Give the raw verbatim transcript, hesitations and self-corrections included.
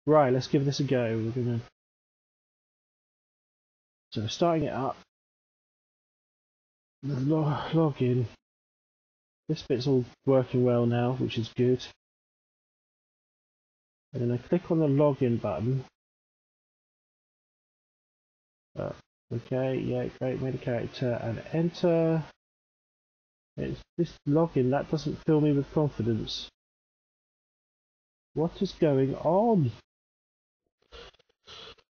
Right, let's give this a go. We're gonna so starting it up. Log, log in. This bit's all working well now, which is good. And then I click on the login button. Uh, okay, yeah, great. Made a character and enter. It's this login that doesn't fill me with confidence. What is going on?